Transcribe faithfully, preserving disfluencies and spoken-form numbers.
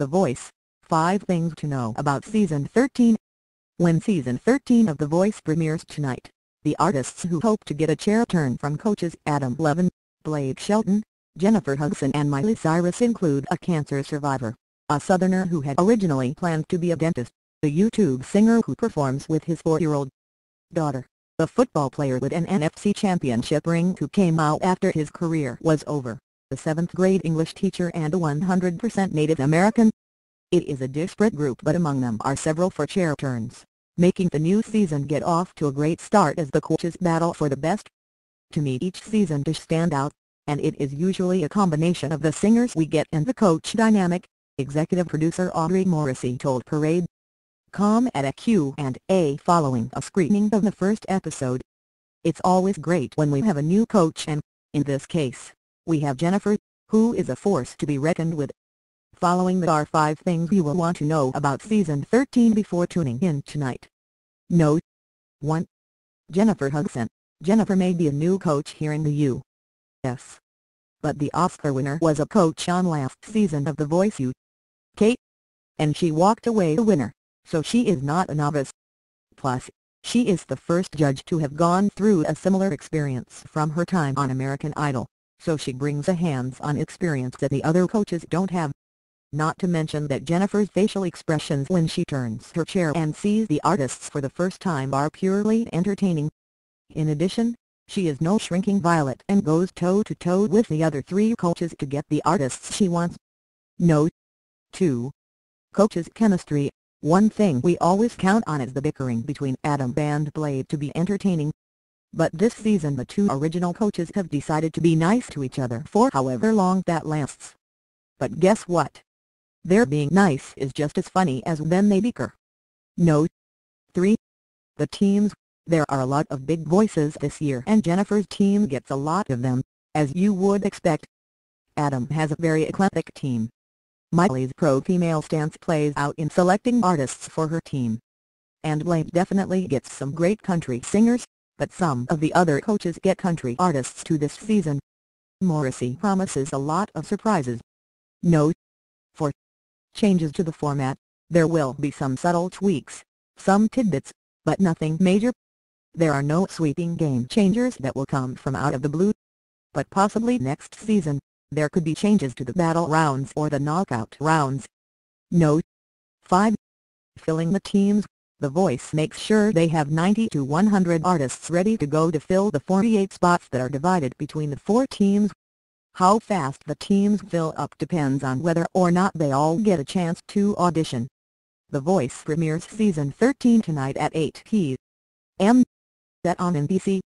The Voice, five Things to Know About Season thirteen. When Season thirteen of The Voice premieres tonight, the artists who hope to get a chair turn from coaches Adam Levine, Blake Shelton, Jennifer Hudson and Miley Cyrus include a cancer survivor, a Southerner who had originally planned to be a dentist, a YouTube singer who performs with his four-year-old daughter, a football player with an N F C championship ring who came out after his career was over, a seventh-grade English teacher and a one hundred percent Native American. It is a disparate group, but among them are several for chair turns, making the new season get off to a great start as the coaches battle for the best. To me, each season dish stand out, and it is usually a combination of the singers we get and the coach dynamic, executive producer Audrey Morrissey told Parade dot com at a Q and A following a screening of the first episode. It's always great when we have a new coach, and, in this case, we have Jennifer, who is a force to be reckoned with. Following are five things you will want to know about Season thirteen before tuning in tonight. Note. one. Jennifer Hudson. Jennifer may be a new coach here in the U S, but the Oscar winner was a coach on last season of The Voice U K, and she walked away a winner, so she is not a novice. Plus, she is the first judge to have gone through a similar experience from her time on American Idol, so she brings a hands-on experience that the other coaches don't have. Not to mention that Jennifer's facial expressions when she turns her chair and sees the artists for the first time are purely entertaining. In addition, she is no shrinking violet and goes toe-to-toe with the other three coaches to get the artists she wants. Note. two. Coaches' chemistry. One thing we always count on is the bickering between Adam and Blake to be entertaining. But this season the two original coaches have decided to be nice to each other for however long that lasts. But guess what? Their being nice is just as funny as when they bicker. Note. three. The teams. There are a lot of big voices this year and Jennifer's team gets a lot of them, as you would expect. Adam has a very eclectic team. Miley's pro-female stance plays out in selecting artists for her team. And Blake definitely gets some great country singers, but some of the other coaches get country artists too this season. Morrissey promises a lot of surprises. Note. four. Changes to the format. There will be some subtle tweaks, some tidbits, but nothing major. There are no sweeping game changers that will come from out of the blue. But possibly next season, there could be changes to the battle rounds or the knockout rounds. Note. five. Filling the teams. The Voice makes sure they have ninety to one hundred artists ready to go to fill the forty-eight spots that are divided between the four teams. How fast the teams fill up depends on whether or not they all get a chance to audition. The Voice premieres Season thirteen tonight at eight p m That on N B C.